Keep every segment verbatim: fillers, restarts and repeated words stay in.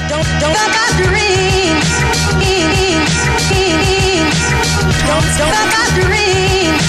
don't, don't about the rings. Don't, don't about the rings.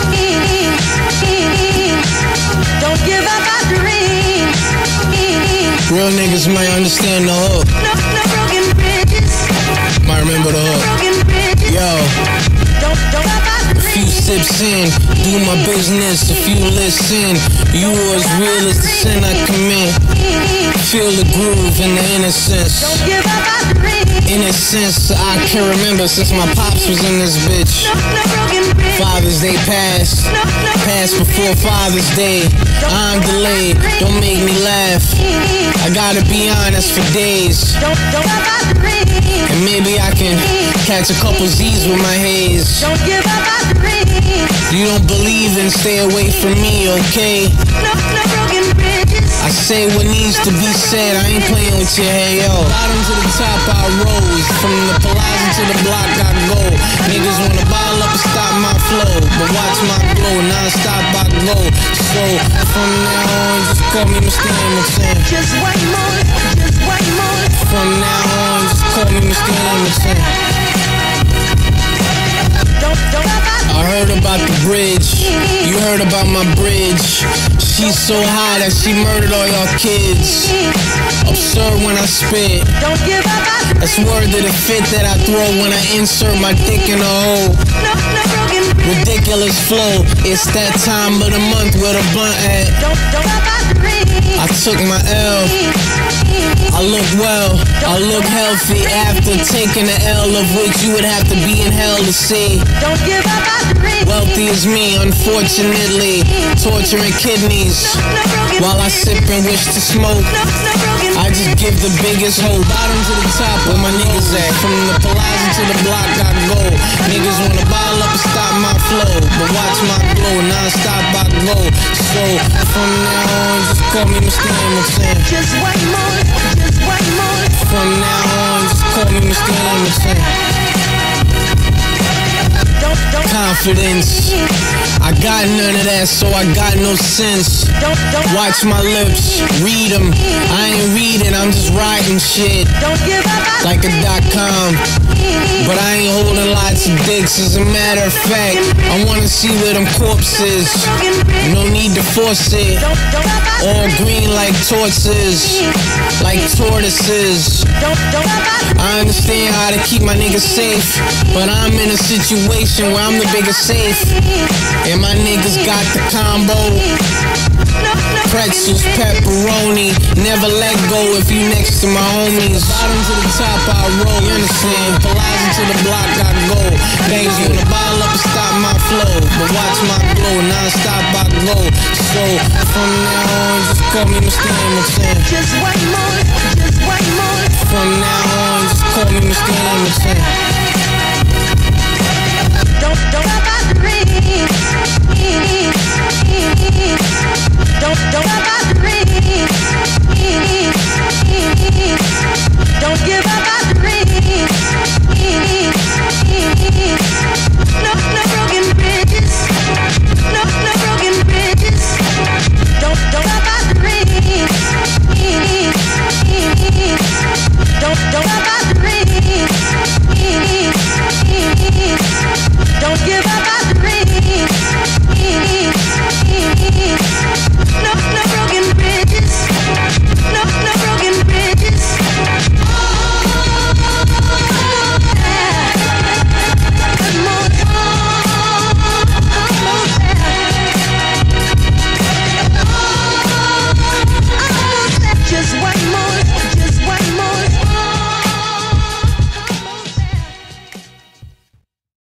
Don't give up about the rings. Real niggas might understand the hook. No, no broken bridges. Might remember the hook. Broken bridges. Yo. Don't, don't about the A few sips in, do my business. A few listen. You as real as the sin I commit. Feel the groove and the innocence. Don't give up about the rings. Innocence I can remember since my pops was in this bitch. No, no broken bridges. Father's Day passed, No, no passed before Father's Day. I'm delayed, don't make me laugh. I gotta be honest for days. Don't, don't about the rings. And maybe I can catch a couple Z's with my haze. Don't give up about the rings. You don't believe, then stay away from me, okay? No, no broken bridges. I say what needs to be said, I ain't playing with your hey yo. Bottom to the top I rose, from the palazzo to the block I go. Niggas wanna bottle up and stop my flow, but watch my glow, non-stop I go. So from now on, just call me Mister Hamilton. Just one more, just one more. From now on, just call me Mister Hamilton. Don't, don't about I heard about the bridge, you heard about my bridge. She's so high that she murdered all y'all kids. Absurd when I spit. Don't give up about the That's word to the fit that I throw when I insert my dick in a hole. no, no broken bridges. Ridiculous flow. It's that time of the month where the blunt at. Don't, don't about the rings. I took my L. I look well. I look healthy after taking the L, of which you would have to be in hell to see. Don't give up about the rings. Wealthy is me, unfortunately. Torturing kidneys No broken while I sip and wish to smoke. No, no broken I just give the biggest hope. Bottom to the top where my niggas at. From the palazzo to the block I go. Niggas wanna bottle up and stop my flow, but watch my glow, non-stop I go. So from now on, just call me Mister Hamilton. Just one more, just one more. From now on, just call me Mister Hamilton. Don't, don't, Confidence, I got none of that, so I got no sense. don't, don't, Watch my lips, read them. I ain't reading, I'm just writing shit don't give up about like a dot com. But I ain't holding lots of dicks. As a matter of fact, I wanna see where them corpses. broken bridges. No need to force it. Don't, don't about All green like tortoises, like tortoises. Don't, don't about I understand how to keep my niggas safe, but I'm in a situation where I'm the biggest safe. And my niggas got the combo. no, no Pretzels, pepperoni, never let go if you next to my homies. Bottom to the top I roll, you understand? Palazzo to the block I go. Bangs wanna bottle up and stop my flow, but watch my glow, non-stop I go. So from now on, just call me Mister Hamilton. Just one more, just one more. From now on, just call me Mister Hamilton. Don't, don't about the rings. Don't, don't about the rings. Don't give up about the rings. No, no broken bridges. No, no broken bridges. Don't, don't about the rings. Don't, don't